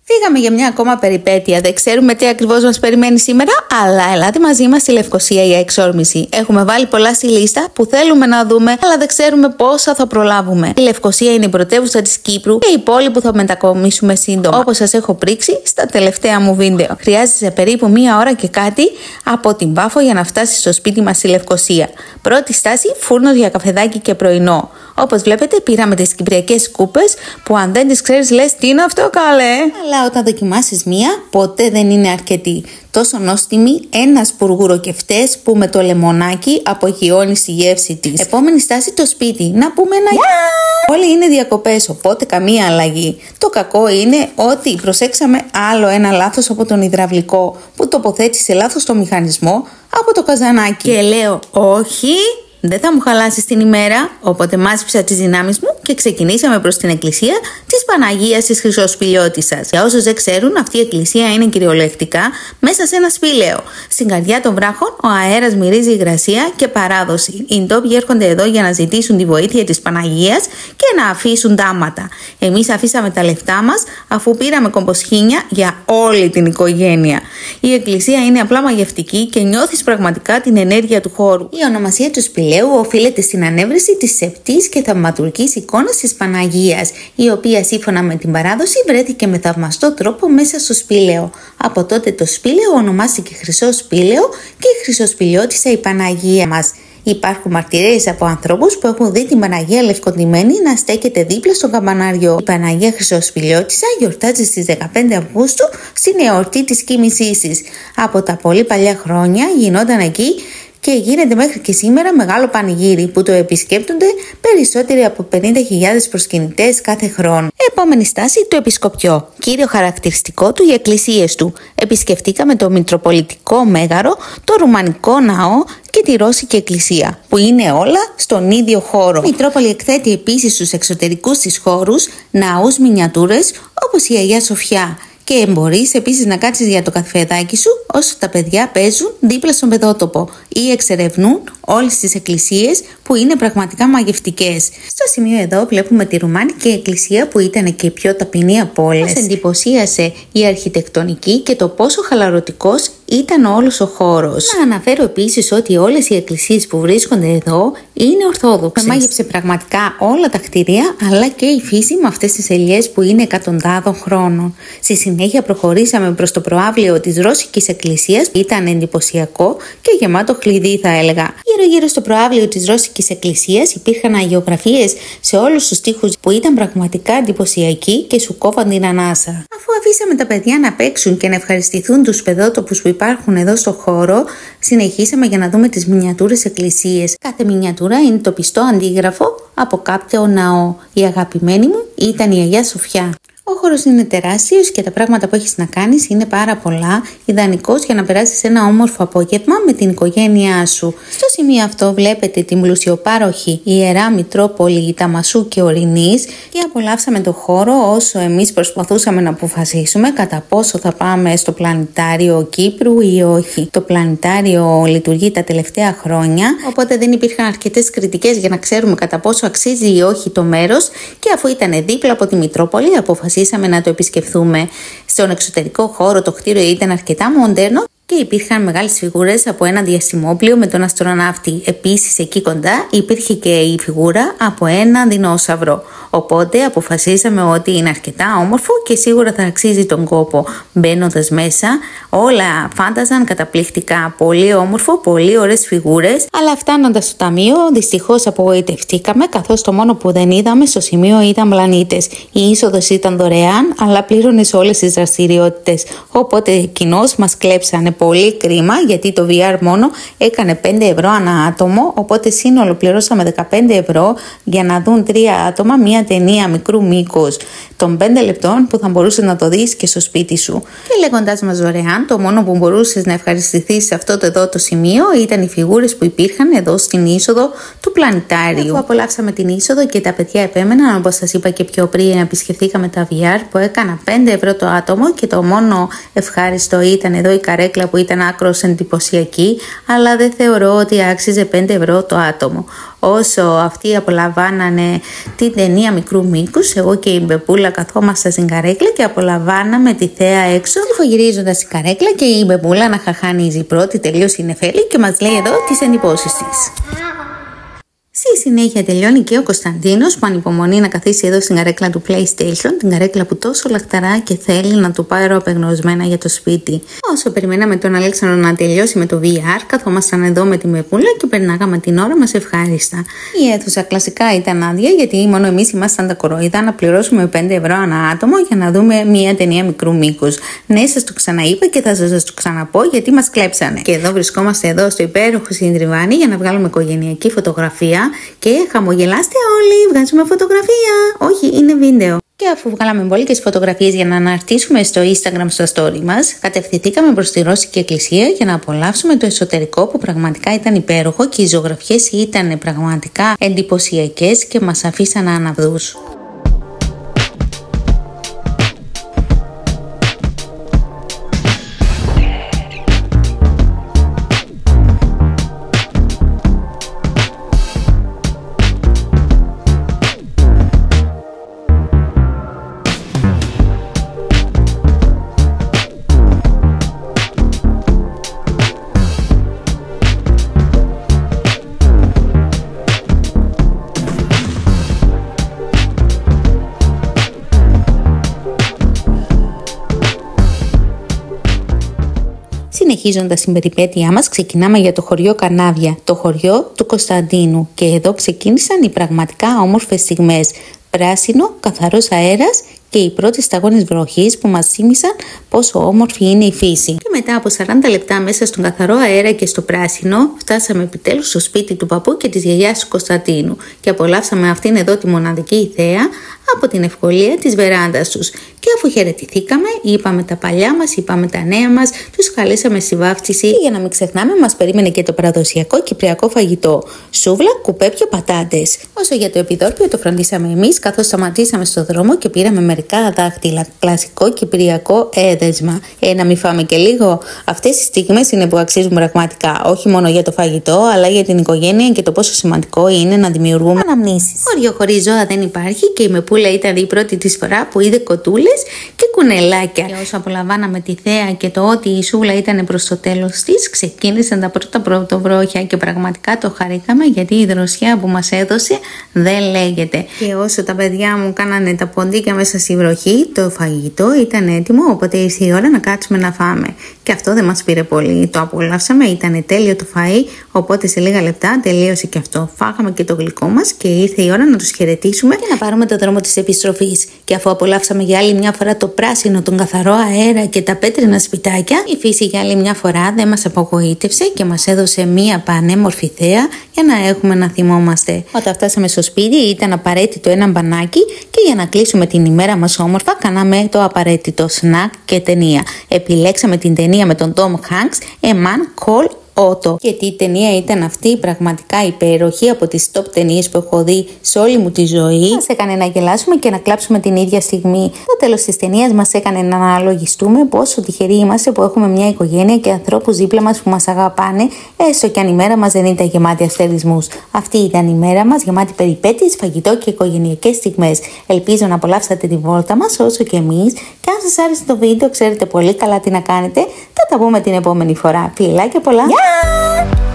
Φύγαμε για μια ακόμα περιπέτεια. Δεν ξέρουμε τι ακριβώς μας περιμένει σήμερα, αλλά ελάτε μαζί μας στη Λευκοσία για εξόρμηση. Έχουμε βάλει πολλά στη λίστα που θέλουμε να δούμε, αλλά δεν ξέρουμε πόσα θα προλάβουμε. Η Λευκοσία είναι η πρωτεύουσα της Κύπρου και η πόλη που θα μετακομίσουμε σύντομα. Όπως σας έχω πρίξει στα τελευταία μου βίντεο. Χρειάζεσαι περίπου 1 ώρα και κάτι από την Πάφο για να φτάσεις στο σπίτι μας στη Λευκοσία. Πρώτη στάση, φούρνος για καφεδάκι και πρωινό. Όπως βλέπετε, πήραμε τις κυπριακές σκούπες που αν δεν τις ξέρεις λες τι είναι αυτό καλέ. Αλλά όταν δοκιμάσεις μία, ποτέ δεν είναι αρκετή. Τόσο νόστιμη, ένας μπουργουροκεφτές που με το λεμονάκι απογειώνει στη γεύση της. Επόμενη στάση, το σπίτι. Να πούμε ένα Όλοι είναι διακοπές, οπότε καμία αλλαγή. Το κακό είναι ότι προσέξαμε άλλο ένα λάθος από τον υδραυλικό που τοποθέτησε λάθος το μηχανισμό από το καζανάκι. Και λέω όχι. Δεν θα μου χαλάσεις την ημέρα, οπότε μάζεψα τις δυνάμεις μου και ξεκινήσαμε προς την εκκλησία της Παναγίας της Χρυσοσπηλιώτισσας. Για όσους δεν ξέρουν, αυτή η εκκλησία είναι κυριολεκτικά μέσα σε ένα σπήλαιο. Στην καρδιά των βράχων, ο αέρας μυρίζει υγρασία και παράδοση. Οι ντόπιοι έρχονται εδώ για να ζητήσουν τη βοήθεια της Παναγίας και να αφήσουν τάματα. Εμείς αφήσαμε τα λεφτά μας αφού πήραμε κομποσχήνια για όλη την οικογένεια. Η εκκλησία είναι απλά μαγευτική και νιώθεις πραγματικά την ενέργεια του χώρου. Η ονομασία του σπηλαίου οφείλεται στην ανέβρεση της σεπτής και θαυματουργής εικόνας της Παναγίας, η οποία σύμφωνα με την παράδοση βρέθηκε με θαυμαστό τρόπο μέσα στο σπήλαιο. Από τότε το σπήλαιο ονομάστηκε Χρυσό Σπήλαιο και η Χρυσοσπηλιώτισσα η Παναγία μας. Υπάρχουν μαρτυρίες από ανθρώπους που έχουν δει την Παναγία λευκοντυμένη να στέκεται δίπλα στο καμπανάριο. Η Παναγία Χρυσοσπηλιώτισσα γιορτάζει στις 15 Αυγούστου στην εορτή της κοίμησής της. Από τα πολύ παλιά χρόνια γινόταν εκεί και γίνεται μέχρι και σήμερα μεγάλο πανηγύρι που το επισκέπτονται περισσότεροι από 50.000 προσκυνητές κάθε χρόνο. Επόμενη στάση, το Επισκοπιό. Κύριο χαρακτηριστικό του οι εκκλησίες του. Επισκεφτήκαμε το Μητροπολιτικό Μέγαρο, το Ρουμανικό Ναό και τη Ρώσικη Εκκλησία, που είναι όλα στον ίδιο χώρο. Η Μητρόπολη εκθέτει επίσης στους εξωτερικούς της χώρους ναούς μινιατούρες όπως η Αγία Σοφιά. Και μπορείς επίσης να κάτσεις για το καφεδάκι σου όσο τα παιδιά παίζουν δίπλα στον παιδότοπο ή εξερευνούν όλες τις εκκλησίες που είναι πραγματικά μαγευτικές. Στο σημείο εδώ βλέπουμε τη Ρουμάνικη Εκκλησία που ήταν και η πιο ταπεινή από όλες. Μας εντυπωσίασε η αρχιτεκτονική και το πόσο χαλαρωτικός ήταν όλος ο χώρος. Να αναφέρω επίσης ότι όλες οι εκκλησίες που βρίσκονται εδώ είναι ορθόδοξες. Με μάγεψε πραγματικά όλα τα κτίρια αλλά και η φύση με αυτές τις ελιές που είναι εκατοντάδων χρόνων. Στη συνέχεια προχωρήσαμε προς το προαύλιο της Ρώσικης Εκκλησίας. Ήταν εντυπωσιακό και γεμάτο κλειδί θα έλεγα. Γύρω-γύρω στο προαύλιο της Ρώσικης Εκκλησίας υπήρχαν αγιογραφίες σε όλους τους τοίχους που ήταν πραγματικά εντυπωσιακοί και σου κόβαν την ανάσα. Αφού αφήσαμε τα παιδιά να παίξουν και να ευχαριστηθούν τους παιδότοπους που υπάρχουν εδώ στο χώρο, συνεχίσαμε για να δούμε τις μινιατούρες εκκλησίες. Κάθε μινιατούρα είναι το πιστό αντίγραφο από κάποιο ναό. Η αγαπημένη μου ήταν η Αγία Σοφιά. Ο χώρος είναι τεράστιος και τα πράγματα που έχεις να κάνεις είναι πάρα πολλά, ιδανικός για να περάσεις ένα όμορφο απόγευμα με την οικογένειά σου. Στο σημείο αυτό βλέπετε την πλουσιοπάροχη Ιερά Μητρόπολη Ταμασού και Ορεινής και απολαύσαμε το χώρο όσο εμείς προσπαθούσαμε να αποφασίσουμε κατά πόσο θα πάμε στο πλανητάριο Κύπρου ή όχι. Το πλανητάριο λειτουργεί τα τελευταία χρόνια, οπότε δεν υπήρχαν αρκετές κριτικές για να ξέρουμε κατά πόσο αξίζει ή όχι το μέρος και αφού ήταν δίπλα από τη Μητρόπολη αποφασίσαμε να το επισκεφθούμε. Στον εξωτερικό χώρο το κτίριο ήταν αρκετά μοντέρνο και υπήρχαν μεγάλες φιγούρες από ένα διαστημόπλιο με τον αστροναύτη. Επίσης εκεί κοντά υπήρχε και η φιγούρα από ένα δεινόσαυρο. Οπότε αποφασίσαμε ότι είναι αρκετά όμορφο και σίγουρα θα αξίζει τον κόπο. Μπαίνοντας μέσα, όλα φάνταζαν καταπληκτικά. Πολύ όμορφο, πολύ ωραίες φιγούρες. Αλλά φτάνοντας στο ταμείο, δυστυχώς απογοητευτήκαμε, καθώς το μόνο που δεν είδαμε στο σημείο ήταν πλανήτες. Η είσοδος ήταν δωρεάν, αλλά πλήρωνες όλες τις δραστηριότητες. Οπότε κοινώς μας κλέψανε. Πολύ κρίμα, γιατί το VR μόνο έκανε 5 ευρώ ανά άτομο. Οπότε σύνολο πληρώσαμε 15 ευρώ για να δουν 3 άτομα μια ταινία μικρού μήκους των 5 λεπτών που θα μπορούσες να το δεις και στο σπίτι σου. Και λέγοντας μας δωρεάν, το μόνο που μπορούσες να ευχαριστηθείς σε αυτό εδώ το σημείο ήταν οι φιγούρες που υπήρχαν εδώ στην είσοδο του πλανητάριου. Αφού απολαύσαμε την είσοδο και τα παιδιά επέμεναν, όπως σας είπα και πιο πριν, επισκεφθήκαμε τα VR που έκανα 5 ευρώ το άτομο και το μόνο ευχάριστο ήταν εδώ η καρέκλα που ήταν άκρως εντυπωσιακή, αλλά δεν θεωρώ ότι άξιζε 5 ευρώ το άτομο. Όσο αυτοί απολαμβάνανε την ταινία μικρού μήκους, εγώ και η Μπεμπούλα καθόμασταν στην καρέκλα και απολαμβάναμε τη θέα έξω, τρυφογυρίζοντας την καρέκλα και η Μπεμπούλα να χαχανίζει. Πρώτη τελείωσε η Νεφέλη και μας λέει εδώ τις εντυπώσεις της. Στη συνέχεια τελειώνει και ο Κωνσταντίνος που ανυπομονεί να καθίσει εδώ στην καρέκλα του PlayStation, την καρέκλα που τόσο λαχταρά και θέλει να του πάρω απεγνωσμένα για το σπίτι. Όσο περιμέναμε τον Αλέξανδρο να τελειώσει με το VR, καθόμασταν εδώ με τη Μεπούλα και περνάγαμε την ώρα μας ευχάριστα. Η αίθουσα κλασικά ήταν άδεια γιατί μόνο εμείς ήμασταν τα κορόιδα να πληρώσουμε 5 ευρώ ανά άτομο για να δούμε μια ταινία μικρού μήκους. Ναι, σας το ξαναείπα και θα σας το ξαναπώ γιατί μας κλέψανε. Και εδώ βρισκόμαστε εδώ στο υπέροχο συντριβάνι για να βγάλουμε οικογενειακή φωτογραφία. Και χαμογελάστε όλοι, βγάζουμε φωτογραφία. Όχι, είναι βίντεο. Και αφού βγάλαμε μπόλικες φωτογραφίες για να αναρτήσουμε στο Instagram στο story μας, κατευθυνθήκαμε προς τη Ρώσικη Εκκλησία για να απολαύσουμε το εσωτερικό που πραγματικά ήταν υπέροχο και οι ζωγραφιές ήταν πραγματικά εντυπωσιακές και μας αφήσαν αναυδούς. Συνεχίζοντας την περιπέτειά μας, ξεκινάμε για το χωριό Καρνάβια, το χωριό του Κωνσταντίνου. Και εδώ ξεκίνησαν οι πραγματικά όμορφες στιγμές. Πράσινο, καθαρός αέρας και οι πρώτες σταγόνες βροχής που μας θύμισαν πόσο όμορφη είναι η φύση. Και μετά από 40 λεπτά μέσα στον καθαρό αέρα και στο πράσινο, φτάσαμε επιτέλους στο σπίτι του παππού και της γιαγιάς του Κωνσταντίνου και απολαύσαμε αυτήν εδώ τη μοναδική θέα από την ευκολία της βεράντας τους. Και αφού χαιρετηθήκαμε, είπαμε τα παλιά μας, είπαμε τα νέα μας, τους καλέσαμε στη βάφτιση. Και για να μην ξεχνάμε, μας περίμενε και το παραδοσιακό κυπριακό φαγητό: σούβλα, κουπέπια, πατάτες. Όσο για το επιδόρπιο, το φροντίσαμε εμείς, καθώς σταματήσαμε στο δρόμο και πήραμε μερικά δάχτυλα. Κλασικό κυπριακό έδεσμα. Να μην φάμε και λίγο. Αυτές οι στιγμές είναι που αξίζουν πραγματικά, όχι μόνο για το φαγητό, αλλά για την οικογένεια και το πόσο σημαντικό είναι να δημιουργούμε αναμνήσεις. Χωριό χωρίς ζώα δεν υπάρχει και η Μεπούλα ήταν η πρώτη της φορά που είδε κοτούλες και κουνελάκια. Και όσο απολαμβάναμε τη θέα και το ότι η σούβλα ήταν προς το τέλος της, ξεκίνησαν τα πρώτα πρωτοβρόχια και πραγματικά το χαρήκαμε γιατί η δροσιά που μας έδωσε δεν λέγεται. Και όσο τα παιδιά μου κάνανε τα ποντίκια μέσα στη βροχή, το φαγητό ήταν έτοιμο, οπότε ήρθε η ώρα να κάτσουμε να φάμε. Και αυτό δεν μας πήρε πολύ. Το απολαύσαμε, ήταν τέλειο το φαΐ, οπότε σε λίγα λεπτά τελείωσε και αυτό. Φάγαμε και το γλυκό μας και ήρθε η ώρα να τους χαιρετήσουμε και να πάρουμε το δρόμο της επιστροφής. Και αφού απολαύσαμε για άλλη μια φορά το πράσινο, τον καθαρό αέρα και τα πέτρινα σπιτάκια, η φύση για άλλη μια φορά δεν μας απογοήτευσε και μας έδωσε μια πανέμορφη θέα για να έχουμε να θυμόμαστε. Όταν φτάσαμε στο σπίτι, ήταν απαραίτητο ένα μπανάκι και για να κλείσουμε την ημέρα μας όμορφα, κάναμε το απαραίτητο σνακ και ταινία. Επιλέξαμε την ταινία με τον Tom Hanks, A Man Called Otto. Και τι ταινία ήταν αυτή, πραγματικά υπέροχη, από τις top ταινίες που έχω δει σε όλη μου τη ζωή. Μας έκανε να γελάσουμε και να κλάψουμε την ίδια στιγμή. Το τέλος της ταινίας μας έκανε να αναλογιστούμε πόσο τυχεροί είμαστε που έχουμε μια οικογένεια και ανθρώπους δίπλα μας που μας αγαπάνε, έστω και αν η μέρα μας δεν ήταν γεμάτη αστερισμούς. Αυτή ήταν η μέρα μας, γεμάτη περιπέτειες, φαγητό και οικογενειακές στιγμές. Ελπίζω να απολαύσατε τη βόλτα μας όσο και εμείς. Και αν σας άρεσε το βίντεο, ξέρετε πολύ καλά τι να κάνετε. Θα τα πούμε την επόμενη φορά. Φιλάκια πολλά!